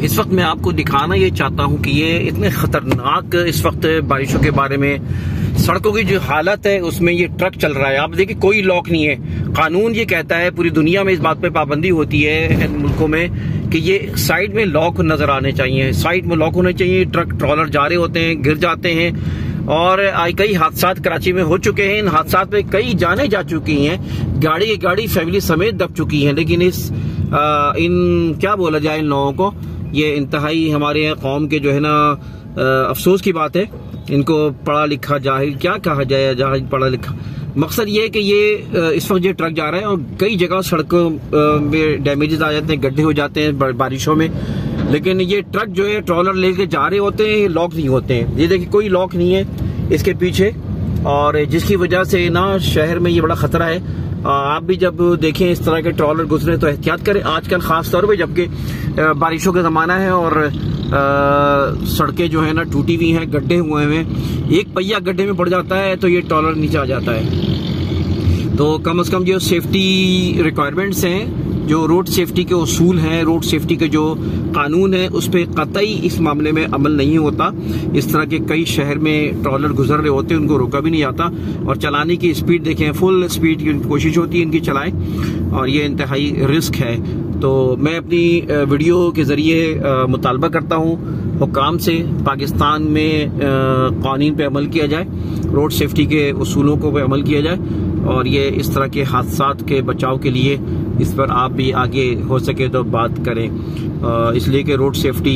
इस वक्त मैं आपको दिखाना ये चाहता हूँ कि ये इतने खतरनाक इस वक्त बारिशों के बारे में सड़कों की जो हालत है उसमें ये ट्रक चल रहा है। आप देखिए कोई लॉक नहीं है। कानून ये कहता है, पूरी दुनिया में इस बात पे पाबंदी होती है इन मुल्कों में कि ये साइड में लॉक नजर आने चाहिए, साइड में लॉक होने चाहिए। ट्रक ट्रॉलर जा रहे होते हैं, गिर जाते हैं और कई हादसा कराची में हो चुके हैं। इन हादसा में कई जाने जा चुकी हैं, गाड़ी फैमिली समेत दब चुकी हैं। लेकिन इन क्या बोला जाए इन लोगों को, ये इंतहाई हमारे यहाँ कौम के जो है ना अफसोस की बात है। इनको पढ़ा लिखा जाहिल क्या कहा जाए, जाहिल पढ़ा लिखा। मकसद ये है कि ये इस वक्त ये ट्रक जा रहा है और कई जगह सड़कों में डैमेजेस आ जाते हैं, गड्ढे हो जाते हैं बारिशों में। लेकिन ये ट्रक जो है ट्रॉलर लेके जा रहे होते हैं, लॉक नहीं होते हैं। ये देखिए कोई लॉक नहीं है इसके पीछे, और जिसकी वजह से ना शहर में ये बड़ा खतरा है। आप भी जब देखें इस तरह के ट्रॉलर गुजरे तो एहतियात करें। आजकल खास तौर पे जबकि बारिशों का जमाना है और सड़कें जो है ना टूटी हुई हैं, गड्ढे हुए हैं। एक पहिया गड्ढे में पड़ जाता है तो ये ट्रॉलर नीचे आ जाता है। तो कम से कम जो सेफ्टी रिक्वायरमेंट्स हैं, जो रोड सेफ्टी के उसूल हैं, रोड सेफ्टी के जो कानून है, उस पर कतई इस मामले में अमल नहीं होता। इस तरह के कई शहर में ट्रॉलर गुजर रहे होते हैं, उनको रोका भी नहीं जाता। और चलाने की स्पीड देखें, फुल स्पीड की कोशिश होती है इनकी चलाएं, और ये इंतहाई रिस्क है। तो मैं अपनी वीडियो के जरिए मुतालबा करता हूँ हुक्काम से, पाकिस्तान में कानून पे अमल किया जाए, रोड सेफ्टी के उसूलों को पे अमल किया जाए, और ये इस तरह के हादसात के बचाव के लिए इस पर आप भी आगे हो सके तो बात करें। इसलिए कि रोड सेफ्टी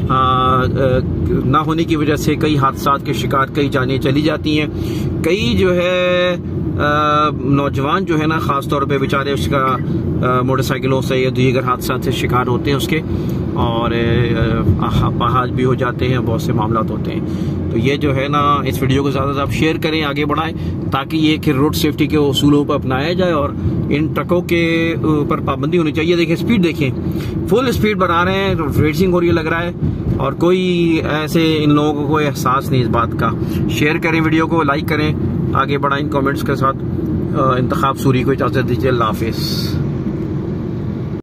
ना होने की वजह से कई हादसात के शिकार कई जानें चली जाती हैं। कई जो है नौजवान जो है ना खास तौर पे बेचारे उसका मोटरसाइकिलों से या दीगर हादसा से शिकार होते हैं उसके, और अपाहज भी हो जाते हैं, बहुत से मामला होते हैं। तो ये जो है ना इस वीडियो को ज़्यादा से आप शेयर करें, आगे बढ़ाएं, ताकि ये कि रोड सेफ्टी के उसूलों पर अपनाया जाए और इन ट्रकों के ऊपर पाबंदी होनी चाहिए। देखिए स्पीड देखें, फुल स्पीड बना रहे हैं, रेसिंग हो रही है लग रहा है, और कोई ऐसे इन लोगों को कोई एहसास नहीं इस बात का। शेयर करें वीडियो को, लाइक करें, आगे बढ़ाएं कमेंट्स के साथ। इंतखाब सूरी को इजाज़त दीजिए। अल्लाह हाफिज़।